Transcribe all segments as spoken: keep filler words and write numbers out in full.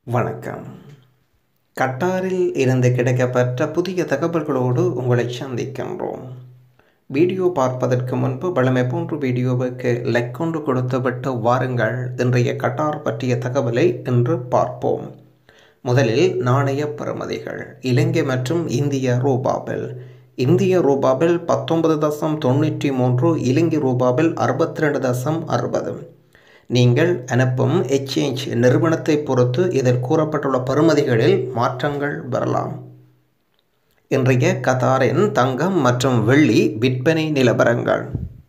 வணக்கம். கட்டாரில் இருந்து கிடைக்கப்பெற்ற புதிய தகவல்களோடு உங்களை சந்திக்கின்றோம். வீடியோ பார்ப்பதற்கு முன்பு வழமை போன்ற வீடியோவுக்கு லைக் கொண்டு கொடுத்துவிட்டு வாருங்கள். இன்றைய கட்டார் பற்றிய தகவலை இன்று பார்ப்போம். முதலில் நாணய பெறுமதிகள். இலங்கை மற்றும் இந்திய ரூபாவில் இந்திய ரூபாவில் பத்தொன்பது தசம் தொண்ணூற்றி மூன்று, இலங்கை ரூபாவில் அறுபத்தி ரெண்டு தசம் அறுபது. நீங்கள் அனுப்பும் எக்ஸ்சேஞ்ச் நிறுவனத்தை பொறுத்து இதில் கூறப்பட்டுள்ள பெறுமதிகளில் மாற்றங்கள் வரலாம். இன்றைய கத்தாரின் தங்கம் மற்றும் வெள்ளி விற்பனை நிலவரங்கள்.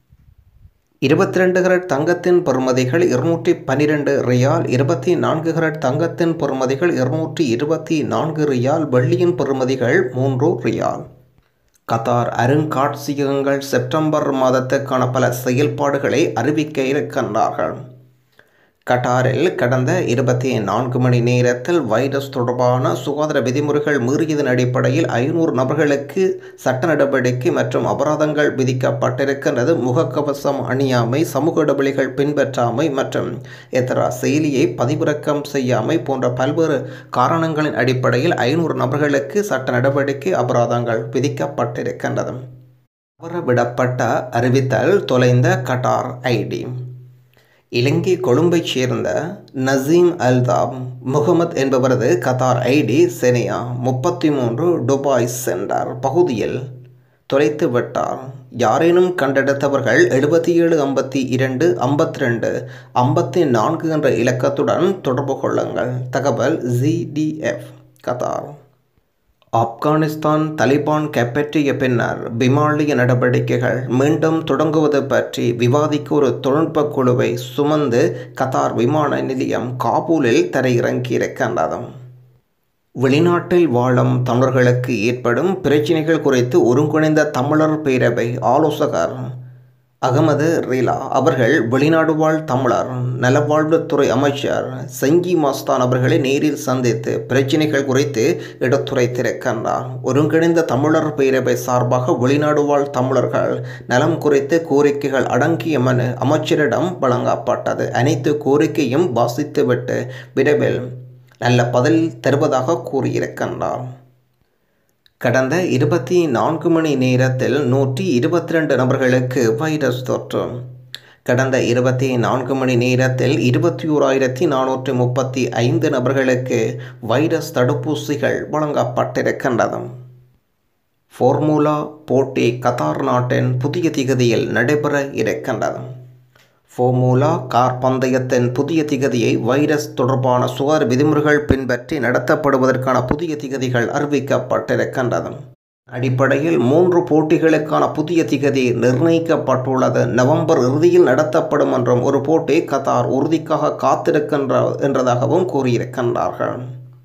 இருபத்தி ரெண்டு கரட் தங்கத்தின் பெறுமதிகள் இருநூற்றி பன்னிரெண்டு ரியால், இருபத்தி நான்கு கரட் தங்கத்தின் பெறுமதிகள் இருநூற்றி இருபத்தி நான்கு ரியால், வெள்ளியின் பெறுமதிகள் மூன்று ரியால். கத்தார் அருங்காட்சியகங்கள் செப்டம்பர் மாதத்துக்கான பல செயல்பாடுகளை அறிவிக்க இருக்கின்றார்கள். கட்டாரில் கடந்த இருபத்தி நான்கு மணி நேரத்தில் வைரஸ் தொடர்பான சுகாதார விதிமுறைகள் மீறியதன் அடிப்படையில் ஐநூறு நபர்களுக்கு சட்ட நடவடிக்கை மற்றும் அபராதங்கள் விதிக்கப்பட்டிருக்கின்றது. முகக்கவசம் அணியாமை, சமூக இடைவெளிகள் பின்பற்றாமை மற்றும் எத்தரா செயலியை பதிவிறக்கம் செய்யாமை போன்ற பல்வேறு காரணங்களின் அடிப்படையில் ஐநூறு நபர்களுக்கு சட்ட நடவடிக்கை அபராதங்கள் விதிக்கப்பட்டிருக்கின்றது. தவறவிடப்பட்ட அறிவித்தல் தொலைந்த கட்டார் ஐடி. இலங்கை கொழும்பைச் சேர்ந்த நசீம் அல்தாப் முகமது என்பவரது கத்தார் ஐடி செனியா முப்பத்தி மூன்று துபாய் சென்டர் பகுதியில் தொலைத்து விட்டார். யாரேனும் கண்டெடுத்தவர்கள் எழுபத்தி ஏழு ஐம்பத்தி இரண்டு ஐம்பத்தி ரெண்டு ஐம்பத்தி நான்கு என்ற இலக்கத்துடன் தொடர்பு கொள்ளுங்கள். தகவல் ஜிடிஎஃப் கத்தார். ஆப்கானிஸ்தான் தலிபான் கைப்பற்றிய பின்னர் விமானிய நடவடிக்கைகள் மீண்டும் தொடங்குவது பற்றி விவாதிக்க ஒரு தொழில்நுட்ப குழுவை சுமந்து கத்தார் விமான நிலையம் காபூலில் தரையிறங்கியிருக்கின்றது. வெளிநாட்டில் வாழும் தமிழர்களுக்கு ஏற்படும் பிரச்சினைகள் குறித்து ஒருங்கிணைந்த தமிழர் பேரவை ஆலோசகர் அகமது ரீலா அவர்கள் வெளிநாடு வாழ் தமிழர் நலவாழ்வுத்துறை அமைச்சர் செங்கி மாஸ்தான் அவர்களை நேரில் சந்தித்து பிரச்சினைகள் குறித்து எடுத்துரைத்திருக்கின்றார். ஒருங்கிணைந்த தமிழர் பேரவை சார்பாக வெளிநாடு வாழ் தமிழர்கள் நலம் குறித்து கோரிக்கைகள் அடங்கிய மனு அமைச்சரிடம் வழங்கப்பட்டது. அனைத்து கோரிக்கையும் வாசித்துவிட்டு விரைவில் நல்ல பதில் தருவதாக கூறியிருக்கின்றார். கடந்த இருபத்தி நான்கு மணி நேரத்தில் நூற்றி இருபத்தி ரெண்டு நபர்களுக்கு வைரஸ் தொற்று. கடந்த இருபத்தி நான்கு மணி நேரத்தில் இருபத்தி ஓராயிரத்தி நானூற்றி முப்பத்தி ஐந்து நபர்களுக்கு வைரஸ் தடுப்பூசிகள் வழங்கப்பட்டிருக்கின்றது. ஃபார்முலா போட்டி கத்தார் நாட்டின் புதிய திகதியில் நடைபெற இருக்கின்றது. ஃபார்முலா கார் பந்தயத்தின் புதிய திகதியை வைரஸ் தொடர்பான சுகாதார விதிமுறைகள் பின்பற்றி நடத்தப்படுவதற்கான புதிய திகதிகள் அறிவிக்கப்பட்டிருக்கின்றது. அடிப்படையில் மூன்று போட்டிகளுக்கான புதிய திகதி நிர்ணயிக்கப்பட்டுள்ளது. நவம்பர் இறுதியில் நடத்தப்படும் என்றும் ஒரு போட்டி கத்தார் உறுதிக்காக காத்திருக்கின்ற என்றதாகவும் கூறியிருக்கின்றார்கள்.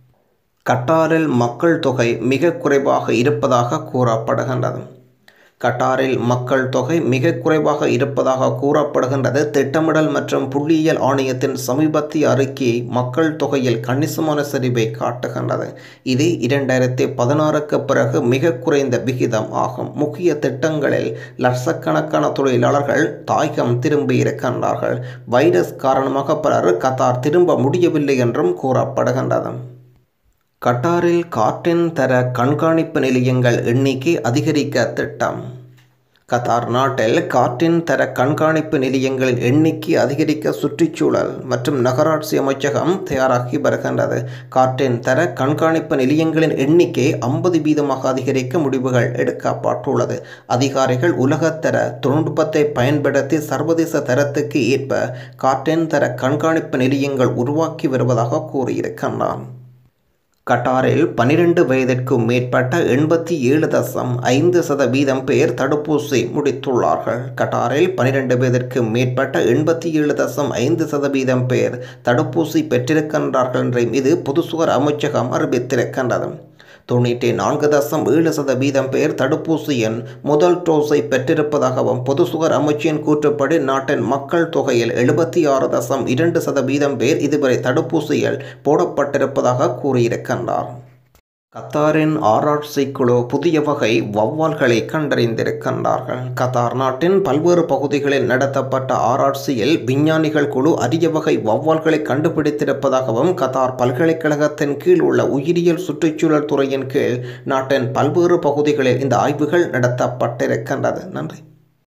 கட்டாரில் மக்கள் தொகை மிக குறைவாக இருப்பதாக கூறப்படுகின்றது. கட்டாரில் மக்கள் தொகை மிக குறைவாக இருப்பதாக கூறப்படுகின்றது. திட்டமிடல் மற்றும் புள்ளியியல் ஆணையத்தின் சமீபத்திய அறிக்கை மக்கள் தொகையில் கணிசமான சரிவை காட்டுகின்றது. இது இரண்டாயிரத்தி பதினாறுக்கு பிறகு மிக குறைந்த விகிதம் ஆகும். முக்கிய திட்டங்களில் லட்சக்கணக்கான தொழிலாளர்கள் தாயகம் திரும்பி இருக்கின்றார்கள். வைரஸ் காரணமாக பலர் கத்தார் திரும்ப முடியவில்லை என்றும் கூறப்படுகின்றது. கட்டாரில் காற்றின் தர கண்காணிப்பு நிலையங்கள் எண்ணிக்கை அதிகரிக்க திட்டம். கத்தார் நாட்டில் காற்றின் தர கண்காணிப்பு நிலையங்களின் எண்ணிக்கை அதிகரிக்க சுற்றுச்சூழல் மற்றும் நகராட்சி அமைச்சகம் தயாராகி வருகின்றது. காற்றின் தர கண்காணிப்பு நிலையங்களின் எண்ணிக்கை ஐம்பது வீதமாக அதிகரிக்க முடிவுகள் எடுக்கப்பட்டுள்ளது. அதிகாரிகள் உலகத்தர தொழில்நுட்பத்தை பயன்படுத்தி சர்வதேச தரத்துக்கு ஏற்ப காற்றின் தர கண்காணிப்பு நிலையங்கள் உருவாக்கி வருவதாக கூறியிருக்கின்றனர். கட்டாரில் பனிரெண்டு வயதிற்கும் மேற்பட்ட எண்பத்தி ஏழு தசம் ஐந்து சதவீதம் பேர் தடுப்பூசி முடித்துள்ளார்கள். கட்டாரில் பனிரெண்டு வயதிற்கு மேற்பட்ட எண்பத்தி ஏழு தசம் ஐந்து சதவீதம் பேர் தடுப்பூசி பெற்றிருக்கின்றார்கள் என்றும் இது பொது சுகாதார அமைச்சகம் அறிவித்திருக்கின்றது. தொண்ணூற்றி நான்கு தசம் ஏழு சதவீதம் பேர் தடுப்பூசியின் முதல் டோஸை பெற்றிருப்பதாகவும் பொது சுகாதார அமைச்சின் கூற்றுப்படி நாட்டின் மக்கள் தொகையில் எழுபத்தி ஆறு தசம் இரண்டு சதவீதம் பேர் இதுவரை தடுப்பூசியில் போடப்பட்டிருப்பதாக கூறியிருக்கின்றார். கத்தாரின் ஆராய்ச்சி குழு புதிய வகை வௌவால்களை கண்டறிந்திருக்கின்றார்கள். கத்தார் நாட்டின் பல்வேறு பகுதிகளில் நடத்தப்பட்ட ஆராய்ச்சியில் விஞ்ஞானிகள் குழு அரிய வகை வௌவால்களை கண்டுபிடித்திருப்பதாகவும் கத்தார் பல்கலைக்கழகத்தின் கீழ் உள்ள உயிரியல் சுற்றுச்சூழல் துறையின் கீழ் நாட்டின் பல்வேறு பகுதிகளில் இந்த ஆய்வுகள் நடத்தப்பட்டிருக்கின்றது. நன்றி.